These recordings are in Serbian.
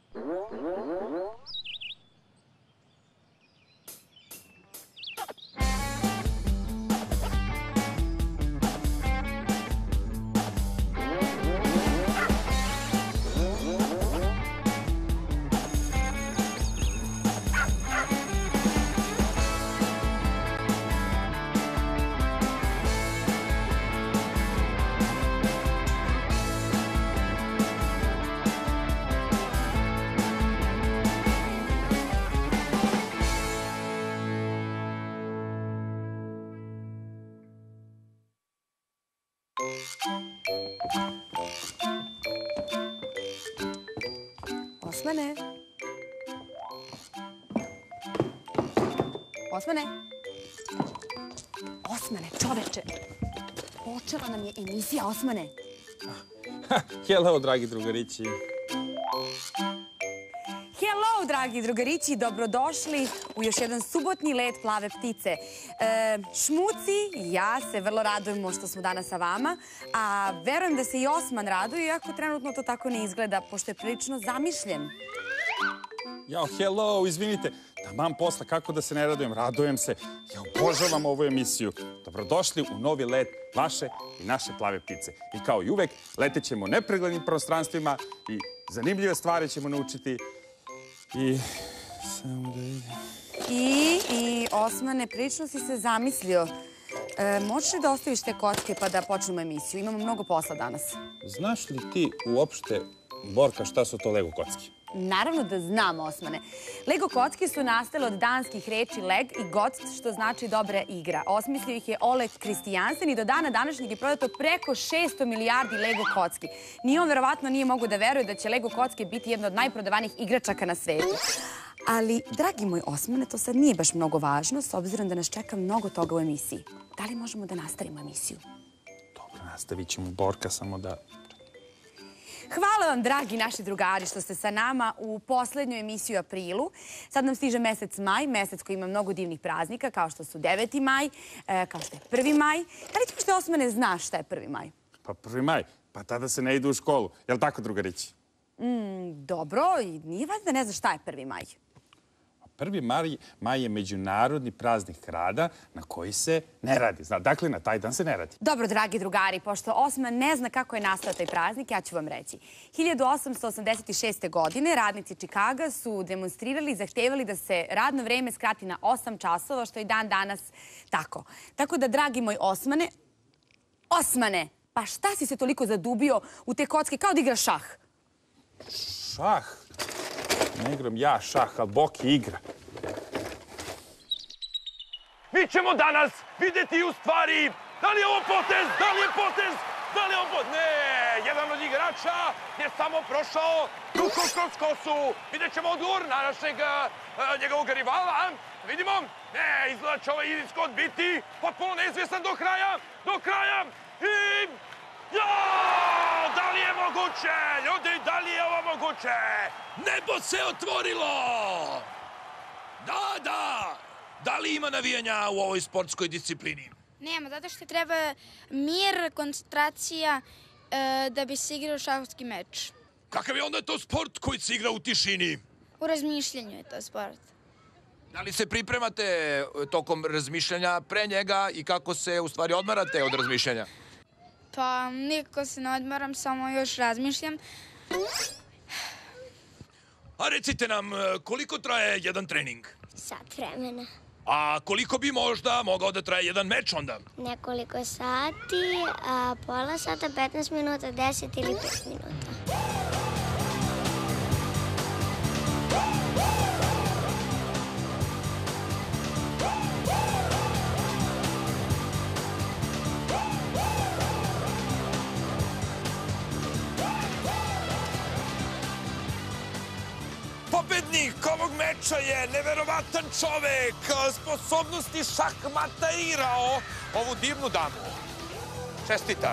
Osmane? Osmane? Osmane, čoveče! Počela nam je emisija, Osmane. Hello, dragi drugarići. Hello, dragi drugarići, dobrodošli u još jedan subotnji let Plave ptice. Šmuci i ja se vrlo radujemo što smo danas sa vama, a verujem da se i Osman raduje, iako trenutno to tako ne izgleda, pošto je prilično zamišljen. Jao, hello, izvinite. Taman posla, kako da se ne radujem? Radujem se. Ja obožavam ovu emisiju. Dobrodošli u novi let vaše i naše Plave ptice. I kao i uvek, letećemo nepreglednim prostranstvima i zanimljive stvari ćemo naučiti. I samo da vidim. I Osmane, prilično si se zamislio. Možeš li da ostaviš te kocke pa da počnemo emisiju? Imamo mnogo posla danas. Znaš li ti uopšte, Borka, šta su to Lego kocki? Naravno da znam, Osmane. Lego kocke su nastale od danskih reči leg i gotst, što znači dobra igra. Osmislio ih je Oleg Kristijansen i do dana današnjeg je prodato preko 600 milijardi Lego kocki. Ni on verovatno nije mogu da veruje da će Lego kocke biti jedna od najprodavanijih igračaka na svetu. Ali, dragi moj Osmane, to sad nije baš mnogo važno, s obzirom da nas čeka mnogo toga u emisiji. Da li možemo da nastavimo emisiju? Dobro, nastavit ćemo, Borka, samo da... Hvala vam, dragi naši drugari, što ste sa nama u poslednju emisiju u aprilu. Sad nam stiže mesec maj, mesec koji ima mnogo divnih praznika, kao što su 9. maj, kao što je 1. maj. Da li ti možda, Osmane, znaš šta je 1. maj? Pa 1. maj? Pa tada se ne ide u školu. Jel' tako, drugarići? Dobro, i nije valjda da ne znaš šta je 1. maj. 1. maj je međunarodni praznik rada na koji se ne radi. Dakle, na taj dan se ne radi. Dobro, dragi drugari, pošto Osman ne zna kako je nastao taj praznik, ja ću vam reći. 1886. godine radnici Čikaga su demonstrirali i zahtevali da se radno vreme skrati na 8 časova, što je dan danas tako. Tako da, dragi moj Osmane, pa šta si se toliko zadubio u te kocke kao da igraš šah? Šah? Ne igram ja šah, ali Boki igra. Mi ćemo danas vidjeti u stvari da li je ovo potez, da li je potez, da li je ovo potez. Ne, jedan od igrača je samo prošao rukom kroz kosu. Vidjet ćemo odgovor na našeg njegovog rivala. Vidimo, ne, izgleda će ovaj ishod biti potpuno neizvjestan do kraja. I... Jao, da li je moguće? Ljudi, da li je ovo moguće? Nebo se otvorilo! Da. Da li ima navijanja u ovoj sportskoj disciplini? Nema, zato što treba mir, koncentracija da bi se igrao šahovski meč. Kakav je onda to sport koji se igra u tišini? U razmišljanju je to sport. Da li se pripremate tokom razmišljanja pre njega i kako se u stvari odmarate od razmišljanja? Pa nikako se ne odmaram, samo još razmišljam. A recite nam, koliko traje jedan trening? Sat vremena. A koliko bi možda mogao da traje jedan meč onda? Nekoliko sati, a pola sata, 15 minuta, 10 ili 5 minuta. Pobednik ovog meča je neverovatan čovek, sposobnosti šahmata igrao ovu divnu damu. Čestitam.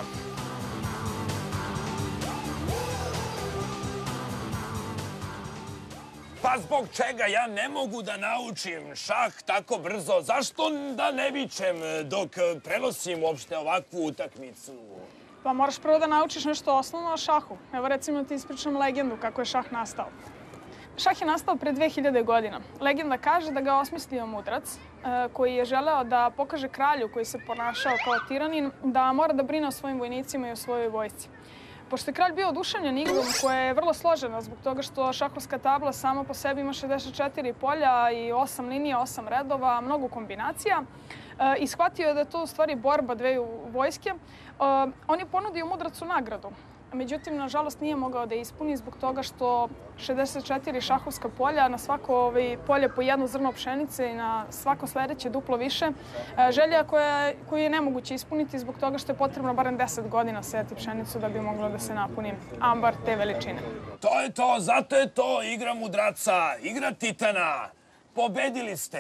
Pa zbog čega ja ne mogu da naučim šah tako brzo? Zašto da ne vičem dok prenosim uopšte ovakvu utakmicu? Pa moraš prvo da naučiš nešto osnovno o šahu. Evo recimo ti ispričam legendu kako je šah nastao. Šah je nastao pre 2000 godina. Legenda kaže da ga je osmislio mudrac koji je želeo da pokaže kralju koji se ponašao kao tiranin da mora da brine o svojim vojnicima i o svojoj vojsci. Pošto je kralj bio oduševljen igrom koja je vrlo složena zbog toga što šahovska tabla sama po sebi ima 64 polja i 8 linija, 8 redova, mnogo kombinacija, i shvatio je da je to u stvari borba dveju vojske, on je ponudio mudracu nagradu. Međutim, nažalost, nije mogao da je ispuni zbog toga što 64 šahovska polja, na svako polje po jedno zrno pšenice i na svako sledeće duplo više, želja koju je nemoguće ispuniti zbog toga što je potrebno barem 10 godina sejati pšenicu da bi moglo da se napuni ambar te veličine. To je to, zato je to igra mudraca, igra titana. Pobedili ste.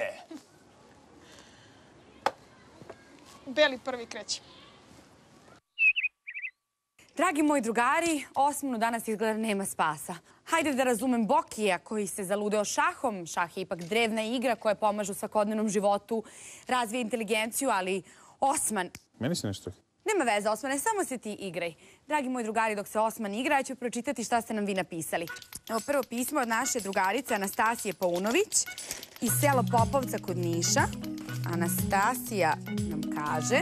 Beli prvi kreće. Dragi moji drugari, Osmanu danas izgleda nema spasa. Hajde da razumem Bokija koji se zaludeo šahom. Šah je ipak drevna igra koja pomaže u svakodnevnom životu, razvija inteligenciju, ali Osman... Meni se nešto... Nema veze, Osmane, samo se ti igraj. Dragi moji drugari, dok se Osman igra, ja ću pročitati šta ste nam vi napisali. Evo prvo pismo od naše drugarice Anastasije Paunović iz sela Popovca kod Niša. Anastasija nam kaže...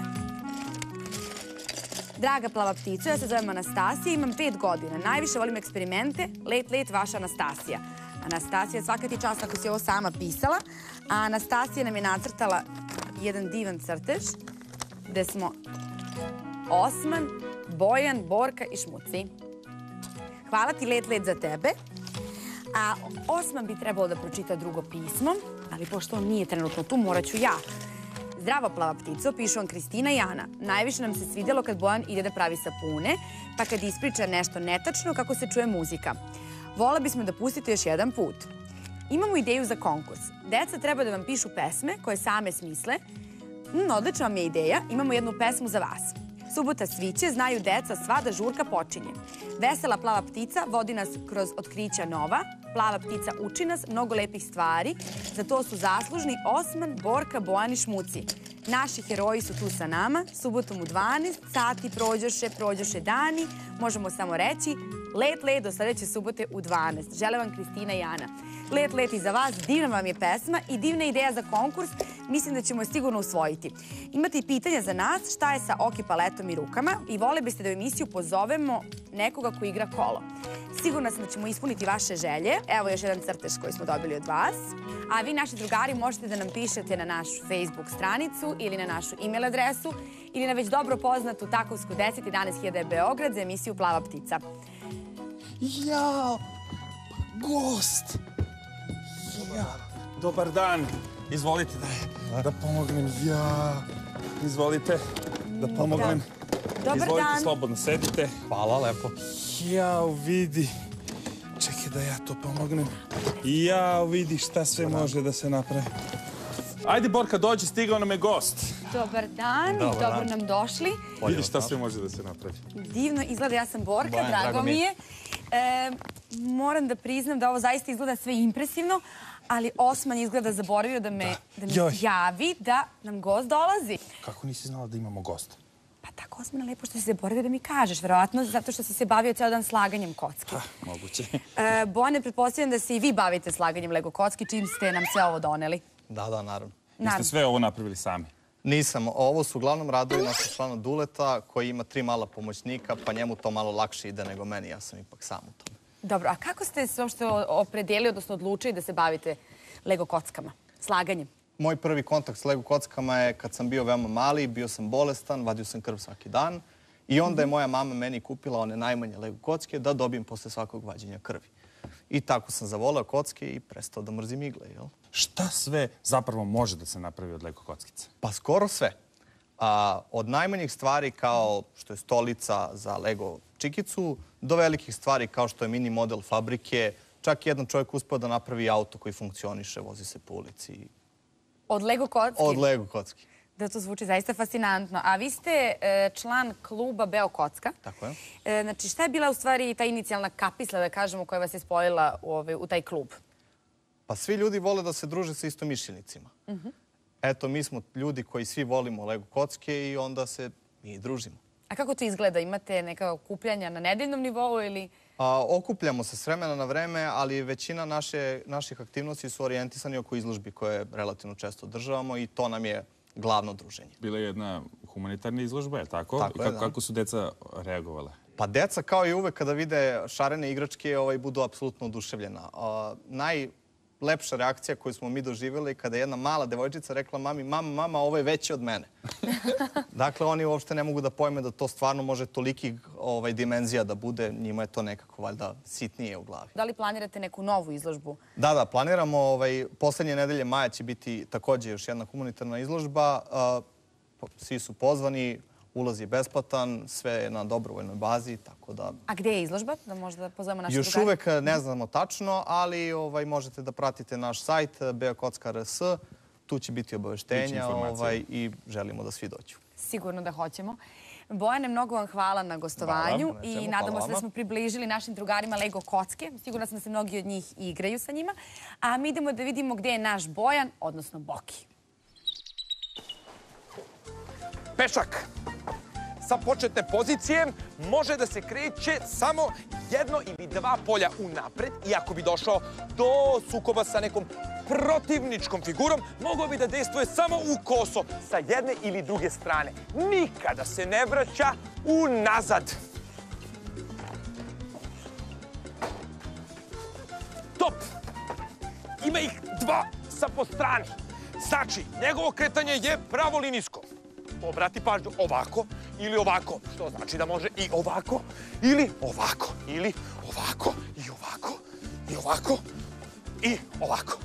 Draga plava ptico, ja se zovem Anastasija, imam 5 godina. Najviše volim eksperimente. Let, vaša Anastasija. Anastasija, svaka ti čast ako si ovo sama pisala. A Anastasija nam je nacrtala jedan divan crtež gde smo Osman, Bojan, Borka i Šmuci. Hvala ti, let za tebe. A Osman bi trebalo da pročita drugo pismo, ali pošto on nije trenutno tu, morat ću ja. Zdravo plava ptico, pišu vam Kristina i Ana. Najviše nam se svidjelo kad Bojan ide da pravi sapune, pa kad ispriča nešto netačno kako se čuje muzika. Vola bismo da pustite još jedan put. Imamo ideju za konkurs. Deca treba da vam pišu pesme koje same smisle. Odlična vam je ideja, imamo jednu pesmu za vas. Subota sviće, znaju deca sva da žurka počinje. Vesela plava ptica vodi nas kroz otkrića nova. Plava ptica uči nas mnogo lepih stvari. Za to su zaslužni Osman, Borka, Bojan i Šmuci. Naši heroji su tu sa nama. Subotom u 12 sati prođoše dani. Možemo samo reći let do sledeće subote u 12. Žele vam Kristina i Ana. Let i za vas, divna vam je pesma i divna ideja za konkurs. Mislim da ćemo je sigurno usvojiti. Imate i pitanja za nas, šta je sa oki paletom i rukama i vole biste da u emisiju pozovemo nekoga ko igra kolo. Sigurna sam da ćemo ispuniti vaše želje. Evo još jedan crtež koji smo dobili od vas. A vi, naši drugari, možete da nam pišete na našu Facebook stranicu ili na našu e-mail adresu ili na već dobro poznatu Takovsku 10 11.000 Beograd za emisiju Plava ptica. Jao, gost! Dobar dan. Izvolite da pomognem. Izvolite da pomognem. Dobar Izvolite, dan. slobodno sedite. Hvala, lepo. Jao, vidi. Čekaj da ja to pomognem. Jao, vidi šta sve može da se napravi. Ajde, Borka, dođi, stigao nam je gost. Dobar dan, dobro nam došli. Vidi šta sve može da se napravi. Divno izgleda, ja sam Borka, Bojan, drago mi je. Moram da priznam da ovo zaista izgleda sve impresivno, ali Osman izgleda zaboravio da mi javi da nam gost dolazi. Kako nisi znala da imamo gosta? Pa tako, Osmane, lepo što si zaboravio da mi kažeš, verovatno zato što si se bavio ceo dan slaganjem kocki. Moguće. Bojane, pretpostavljam da se i vi bavite slaganjem Lego kocki, čim ste nam sve ovo doneli. Da, naravno. Jeste sve ovo napravili sami? Nisam. Ovo su uglavnom radovi našeg člana Duleta koji ima 3 mala pomoćnika, pa njemu to malo lakše ide nego meni. Ja sam ipak sam u tome. Dobro, a kako ste se uopšte opredelili, odnosno odlučili da se bavite Lego kockama, slaganjem? Moj prvi kontakt s Lego kockama je kad sam bio veoma mali, bio sam bolestan, vadio sam krv svaki dan i onda je moja mama meni kupila one najmanje Lego kocke da dobijem posle svakog vađenja krvi. I tako sam zavoleo kocke i prestao da mrzim igle, jel? Šta sve zapravo može da se napravi od Lego kockice? Pa skoro sve. Od najmanjih stvari kao što je stolica za Lego čikicu do velikih stvari kao što je mini model fabrike. Čak jedan čovjek uspeo da napravi auto koji funkcioniše, vozi se po ulici. Od Lego kocki? Od Lego kocki. Da, to zvuči zaista fascinantno. A vi ste član kluba Beo Kocka. Tako je. Znači, šta je bila u stvari ta inicijalna kapisla, da kažemo, koja vas je spojila u taj klub? Pa svi ljudi vole da se druže sa istomišljenicima. Eto, mi smo ljudi koji svi volimo Lego kocke i onda se mi družimo. A kako to izgleda? Imate neka okupljanja na nedeljnom nivou ili... Okupljamo se s vremena na vreme, ali većina naših aktivnosti su orijentisani oko izložbi koje relativno često održavamo i to nam je glavno druženje. Bila je jedna humanitarna izložba, je tako? Tako je, da. Kako su deca reagovala? Pa deca, kao i uvek, kada vide šarene igračke, budu apsolutno oduševljena. Najlepša reakcija koju smo mi doživjeli kada je jedna mala devojčica rekla mami, mama, ovo je veće od mene. Dakle, oni uopšte ne mogu da pojme da to stvarno može toliki dimenzija da bude. Njima je to nekako, valjda, sitnije u glavi. Da li planirate neku novu izložbu? Da, planiramo. Poslednje nedelje maja će biti takođe još jedna humanitarna izložba. Svi su pozvani. Ulaz je besplatan, sve je na dobrovoljnoj bazi, tako da... A gde je izložba? Da možda pozovemo naše drugare? Još uvek ne znamo tačno, ali možete da pratite naš sajt beokocka.rs. Tu će biti obaveštenja i želimo da svi dođu. Sigurno da hoćemo. Bojane, mnogo vam hvala na gostovanju i nadamo se da smo približili našim drugarima Lego kocke. Sigurno sam da se mnogi od njih igraju sa njima. A mi idemo da vidimo gde je naš Bojan, odnosno Boki. Pešak sa početne pozicije može da se kreće samo jedno ili dva polja unapred i ako bi došao do sukoba sa nekom protivničkom figurom, mogao bi da dejstvuje samo u koso sa jedne ili druge strane. Nikada se ne vraća unazad. Top! Ima ih dva sa po strani. Znači, njegovo kretanje je pravolinijsko. Obrati pažnju, ovako ili ovako, što znači da može i ovako, ili ovako, ili ovako, i ovako, i ovako, i ovako.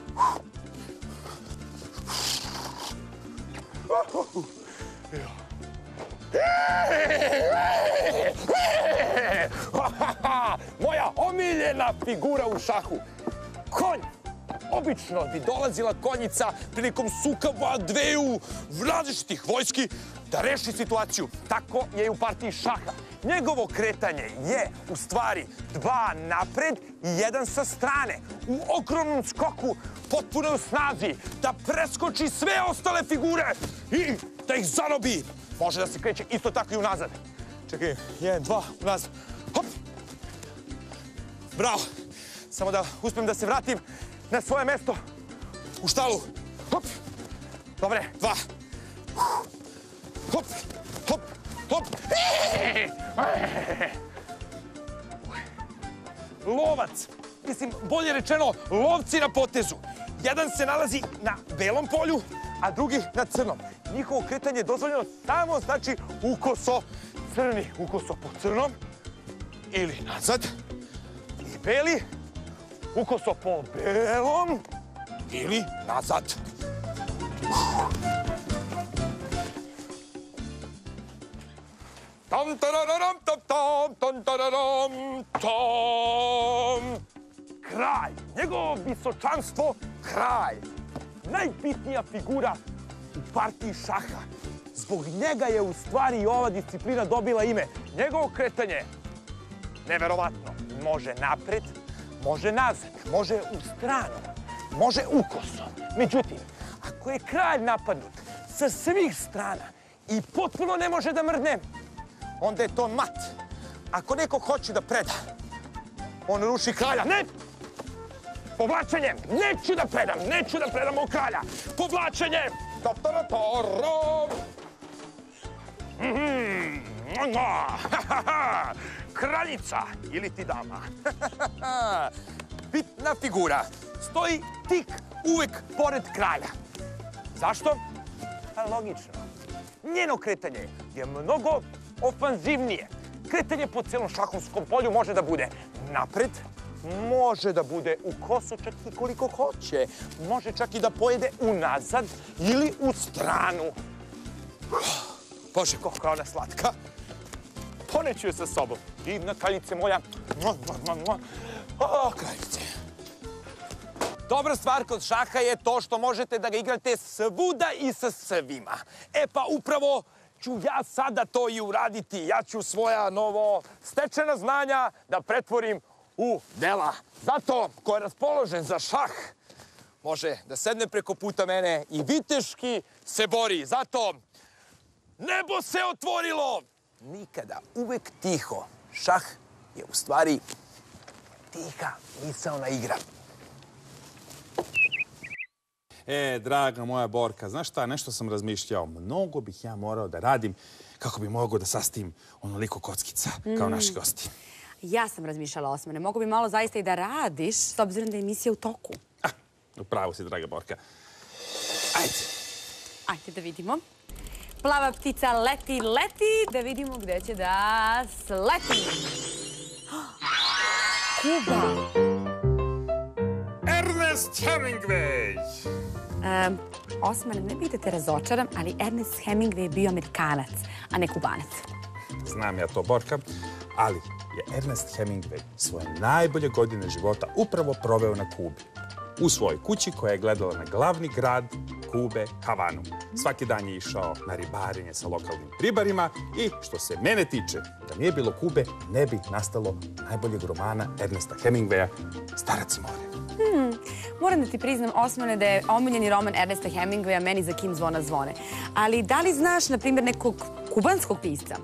Moja omiljena figura u šahu, konj. Obično bi dolazila konjica prilikom sukoba dveju različitih vojski da reši situaciju. Tako je i u partiji šaha. Njegovo kretanje je u stvari dva napred i jedan sa strane. U ogromnom skoku, potpunoj snazi, da preskoči sve ostale figure i da ih zarobi. Može da se kreće isto tako i unazad. Čekaj, 1, 2, unazad. Hop! Bravo! Samo da uspijem da se vratim na svoje mesto u štalu. Hop! Dobre, 2. Hop! Hop! Hop! Lovac. Mislim, bolje rečeno, lovci na potezu. Jedan se nalazi na belom polju, a drugi na crnom. Njihovo kretanje je dozvoljeno samo, znači, ukoso crni, ukoso po crnom ili nazad. I beli, ukoso po belom ili nazad. Tom, tararam, tom, tom, tom, tararam, tom. Kralj, njegovo visočanstvo, kralj. Najbitnija figura u partiji šaha. Zbog njega je u stvari i ova disciplina dobila ime. Njegovo kretanje, neverovatno, može napred, može nazad, može u stranu, može ukoso. Međutim, ako je kralj napadnut sa svih strana i potpuno ne može da mrdne, onda je to mat. Ako neko hoće da preda, on ruši kralja. Ne! Povlačenjem! Neću da predam ovog kralja! Povlačenjem! Kraljica ili ti dama. Bitna figura. Stoji tik uvek pored kralja. Zašto? Logično. Njeno kretanje je mnogo ofanzivnije. Kretanje po celom šahovskom polju može da bude napred, može da bude u kosu čak i koliko hoće. Može čak i da pojede unazad ili u stranu. Bože, koliko je ona slatka. Poneću je sa sobom. Divna kraljice moja. O, kraljice. Dobra stvar kod šaha je to što možete da ga igrate svuda i sa svima. E pa upravo ću ja sada to i uraditi. Ja ću svoja novo stečena znanja da pretvorim u dela. Zato, ko je raspoložen za šah, može da sedne preko puta mene i viteški se bori. Zato, nebo se otvorilo! Nikada, uvek tiho. Šah je u stvari tiha misaona igra. Draga moja Borka, znaš šta, nešto sam razmišljao. Mnogo bih ja morao da radim kako bi mogao da sastim onoliko kockica kao naši gosti. Ja sam razmišljala, Osmane. Mogu bi malo zaista i da radiš, s obzirom da je emisija u toku. Upravo si, draga Borka. Ajde. Ajde da vidimo. Plava ptica leti, leti. Da vidimo gde će da sleti. Kuba. Ernest Hemingway. Osmane, ne bih da te razočaram, ali Ernest Hemingway je bio Amerikanac, a ne Kubanac. Znam ja to, Borka, ali je Ernest Hemingway svoje najbolje godine života upravo proveo na Kubi. U svojoj kući koja je gledala na glavni grad Kube, Havanu. Svaki dan je išao na ribarenje sa lokalnim ribarima i, što se mene tiče, da nije bilo Kube, ne bi nastalo najboljeg romana Ernesta Hemingwaya Starac i more. Moram da ti priznam, Osmane, da je omiljeni roman Ernesta Hemingwaya Meni za kim zvona zvone. Ali da li znaš, na primjer, nekog kubanskog pisca?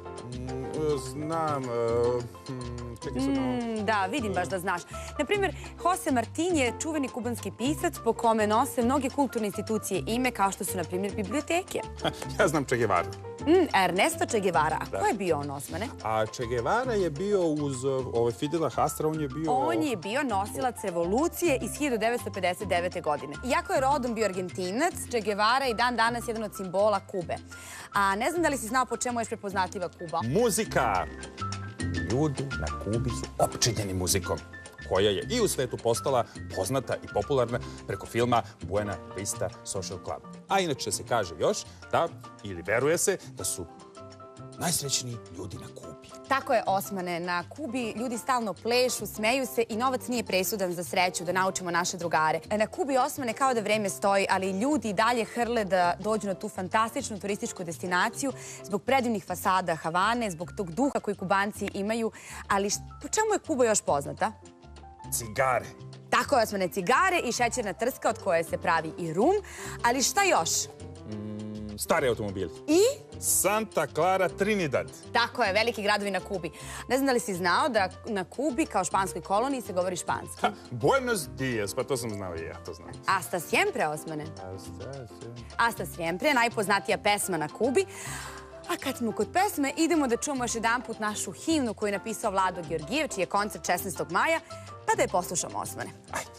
Znam, čekaj sad. Da, vidim baš da znaš. Na primjer, Jose Martin je čuveni kubanski pisac po kome nose mnoge kulturne institucije ime, kao što su, na primjer, biblioteke. Ja znam Che Guevara. Ernesto Che Guevara. A ko je bio on, Osmane? A Che Guevara je bio uz Fidela Castra, on je bio... On je bio nosilac revolucije iz 1959. godine. Iako je rodom bio Argentinac, Che Guevara je i dan danas jedan od simbola Kube. A ne znam da li si znao po čemu je prepoznatljiva Kuba? Muzika! Ljudi na Kubi su opčinjeni muzikom, koja je i u svetu postala poznata i popularna preko filma Buena Vista Social Club. A inače se kaže još da, ili veruje se, da su najsrećniji ljudi na Kubi. Tako je, Osmane. Na Kubi ljudi stalno plešu, smeju se i novac nije presudan za sreću, da naučimo naše drugare. Na Kubi, Osmane, kao da vreme stoji, ali ljudi dalje hrle da dođu na tu fantastičnu turističku destinaciju zbog predivnih fasada Havane, zbog tog duha koji Kubanci imaju. Ali po čemu je Kuba još poznata? Cigare. Tako je, Osmane, cigare i šećerna trska od koje se pravi i rum. Ali šta još? Stari automobili. I? Santa Clara, Trinidad. Tako je, veliki gradovi na Kubi. Ne znam da li si znao da na Kubi, kao španskoj koloniji, se govori španski. Buenos dias, pa to sam znao i ja, to znam. Hasta siempre, Osmane. Hasta siempre, najpoznatija pesma na Kubi. A kad smo kod pesme, idemo da čujemo još jedan put našu himnu koju je napisao Vlado Georgijev, čiji je koncert 16. maja, pa da je poslušamo, Osmane. Ajde.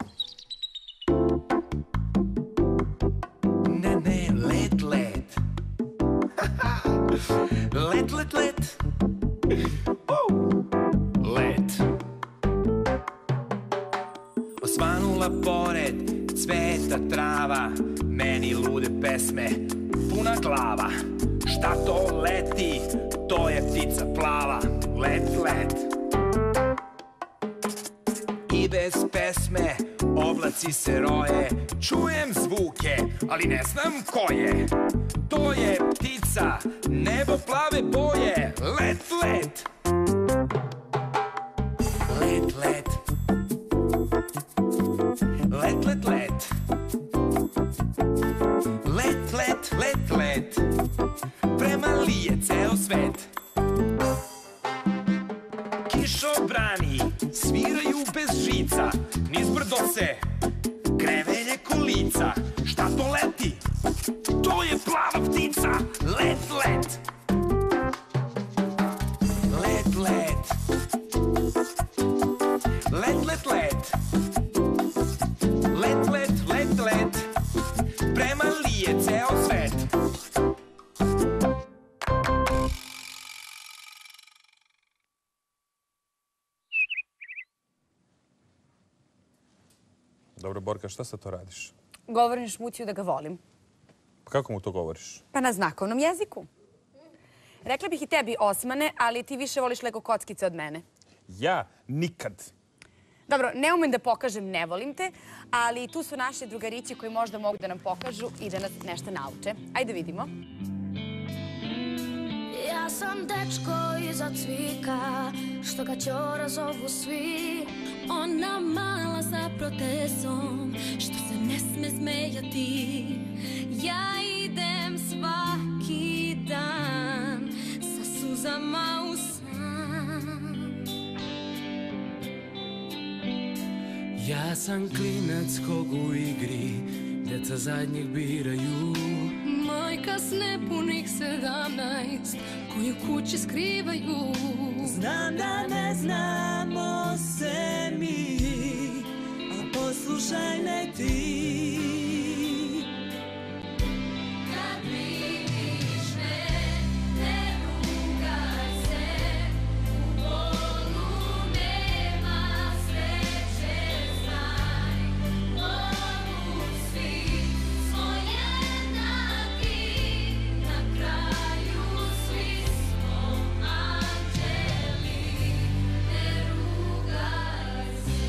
Let, let. Let, let, let. Let. Osvanula pored cveta trava, meni lude pesme, puna glava. Šta to leti, to je ptica plava. Let, let. I bez pesme oblaci se roje, čujem zvuke, ali ne znam ko je. To je ptica, nebo plave boje. Let, let. Let, let. Let, let, let. Let, let, let, let. Premali je ceo svet. Kišobrani sviraju bez žica, nizbrdo se krevelje kolica. Šta to leti? To je plava ptica. Let, let. Let, let. Let, let, let. Let, let, let, let. Premali je ceo svet. Dobro, Borka, šta sad to radiš? Govorim Šmuciju da ga volim. Pa kako mu to govoriš? Pa na znakovnom jeziku. Rekla bih i tebi, Osmane, ali ti više voliš Lego kockice od mene. Ja nikad. Dobro, ne umem da pokažem ne volim te, ali tu su naši drugarići koji možda mogu da nam pokažu i da nas nešto nauče. Ajde vidimo. Ja sam dečko iza cvika, što ga ćora zovu svi. Ona mala sa protezom, što se ne sme smejati. Ja idem svaki dan sa suzama u san. Ja sam klinac kog u igri djeca zadnjih biraju. Majka s nepunih 17 koju kući skrivaju. Znam da ne znamo se mi, a poslušaj me ti. Kad vidiš me, ne rugaj se, u bolu nema sreće, znaj. Mogu svi smo jednaki, na kraju svi smo anđeli, ne rugaj se.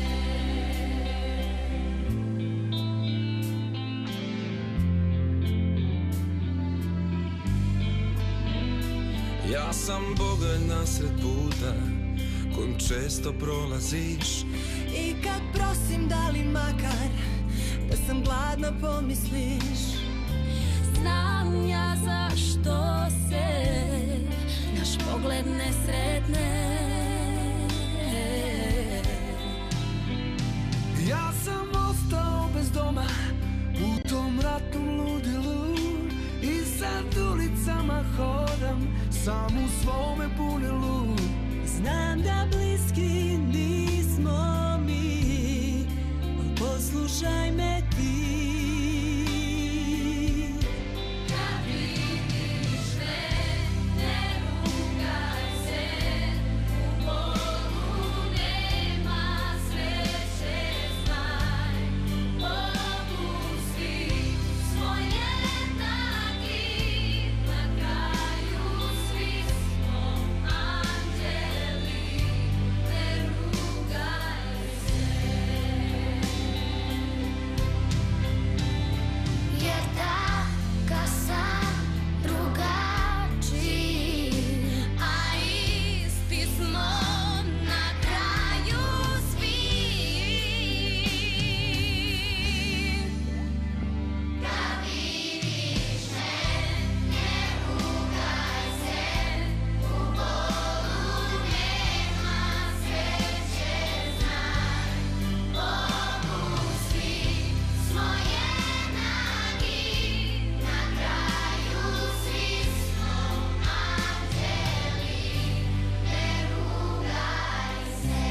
Ja sam bogalj nasred puta kojim često prolaziš. I kad prosim da li makar da sam gladna pomisliš. Znam ja zašto se naš pogled ne sretne. Ja sam ostao bez doma u tom ratnom ludilu i sad ulicama hodam sam u svome bunilu. Znam da bliski nismo mi, al poslušaj me ti. Kad vidiš me, ne rugaj se, u bolu nema sreće, znaj. Mogu svi smo jednaki, na kraju svi smo anđeli, ne rugaj se. Jer taka sam drugačiji, a isti smo na kraju svi. Kad vidiš me, ne rugaj se, u bolu nema sreće, znaj. Mogu svi smo jednaki, na kraju svi smo anđeli, ne rugaj se.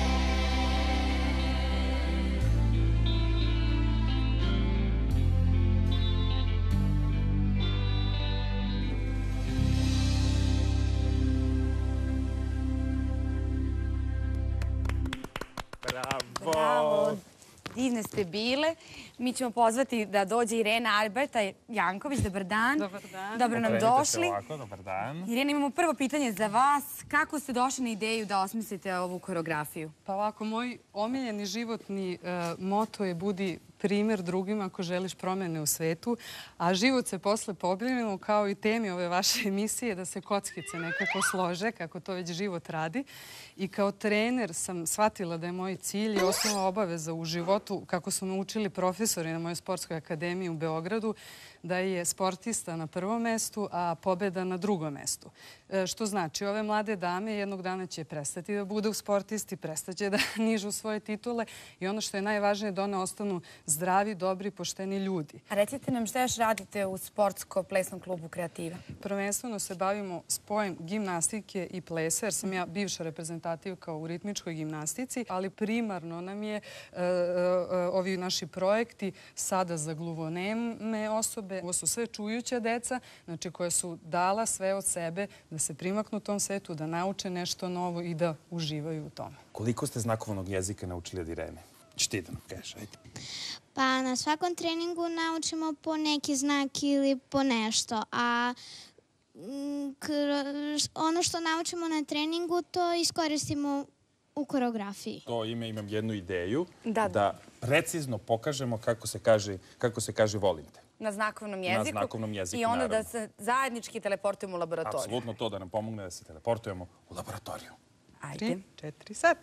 Bravo. Divne ste bile. Mi ćemo pozvati da dođe Irena Alberta Janković. Dobar dan. Dobar dan. Dobro nam došli. Dobar dan. Irena, imamo prvo pitanje za vas. Kako ste došli na ideju da osmislite ovu koreografiju? Pa ovako, moj omiljeni životni moto je budi primjer drugima ako želiš promjene u svetu, a život se posle pobrinu kao i temi ove vaše emisije da se kockice nekako slože, kako to već život radi. I kao trener sam shvatila da je moj cilj i osnova obaveza u životu, kako su me učili profesori na mojoj sportskoj akademiji u Beogradu, da je sportista na prvom mestu, a pobjeda na drugom mestu. Što znači, ove mlade dame jednog dana će prestati da budu sportisti, prestaće da nižu svoje titule i ono što je najvažnije da one ostanu zdravi, dobri, pošteni ljudi. A recite nam šta još radite u sportsko-plesnom klubu Kreativa? Prvenstveno se bavimo spojem gimnastike i plesa, jer sam ja bivša reprezentativka u ritmičkoj gimnastici, ali primarno nam je ovi naši projekti sada za gluvoneme osobe. Ovo su sve čujuća deca, znači koje su dala sve od sebe da se primaknu tom svetu, da nauče nešto novo i da uživaju u tome. Koliko ste znakovnog jezika naučili od Irene? Ćeš ti da nam kažeš, ajde. Pa na svakom treningu naučimo po neki znak ili po nešto, a ono što naučimo na treningu to iskoristimo u koreografiji. To ime imam jednu ideju, da precizno pokažemo kako se kaže volim te. Na znakovnom jeziku. Na znakovnom jeziku, I onda naravno. da se zajednički teleportujemo u laboratoriju. Apsolutno to da nam pomogne da se teleportujemo u laboratoriju. Ajde. 3, 4, sad.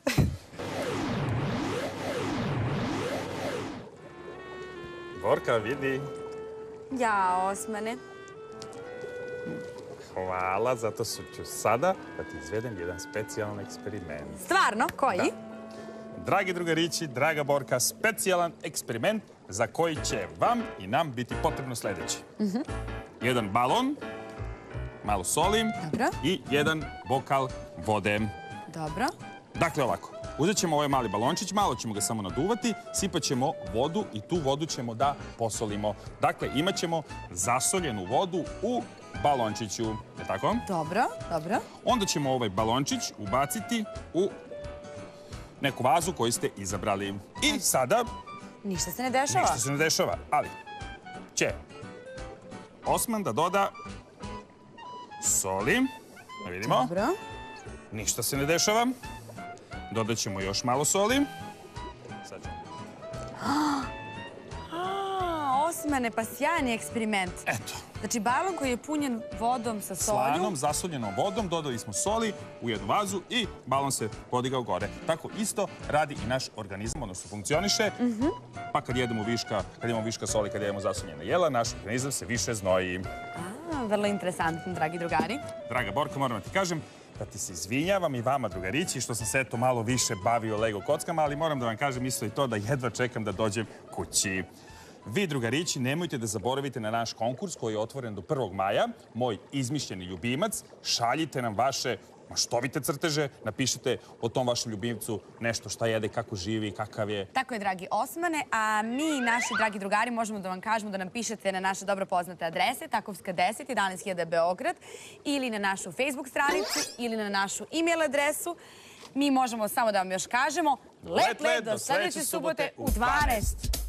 Borka, vidi. Ja, Osmane. Hvala, zato ću sada da ti izvedem jedan specijalan eksperiment. Stvarno? Koji? dragi drugarići, draga Borka, specijalan eksperiment za koji će vam i nam biti potrebno sljedeće. Jedan balon, malo soli i jedan bokal vode. Dobro. Dakle, ovako. Uzet ćemo ovaj mali balončić, malo ćemo ga samo naduvati, sipat ćemo vodu i tu vodu ćemo da posolimo. Dakle, imat ćemo zasoljenu vodu u balončiću. Je tako? Dobro, dobro. Onda ćemo ovaj balončić ubaciti u neku vazu koju ste izabrali. I sada... Ništa se ne dešava. Ništa se ne dešava, ali će Osman da doda soli. Da vidimo. Dobro. Ništa se ne dešava. Dodat ćemo još malo soli. Sad ćemo. Osmane, pa sjajni eksperiment. Eto. Znači, balon koji je punjen vodom sa solju. Slanom, zasoljenom vodom, dodali smo soli u jednu vazu i balon se podigao gore. Tako isto radi i naš organizam, odnosno funkcioniše. Pa kad imamo viška soli, kad jedemo zasoljena jela, naš organizam se više znoji. Vrlo interesantno, dragi drugari. Draga Borka, moram da ti kažem da ti se izvinjavam i vama, drugarići, što sam se eto malo više bavio Lego kockama, ali moram da vam kažem isto i to da jedva čekam da dođem kući. Vi, drugarići, nemojte da zaboravite na naš konkurs koji je otvoren do 1. maja. Moj izmišljeni ljubimac. Šaljite nam vaše maštovite crteže, napišite o tom vašem ljubimcu nešto šta jede, kako živi, kakav je. Tako je, dragi Osmane, a mi, naši dragi drugari, možemo da vam kažemo da nam pišete na naše dobro poznate adrese, Takovska 10, 11.000 Beograd, ili na našu Facebook stranicu, ili na našu e-mail adresu. Mi možemo samo da vam još kažemo, let do sljedeće subote u 12.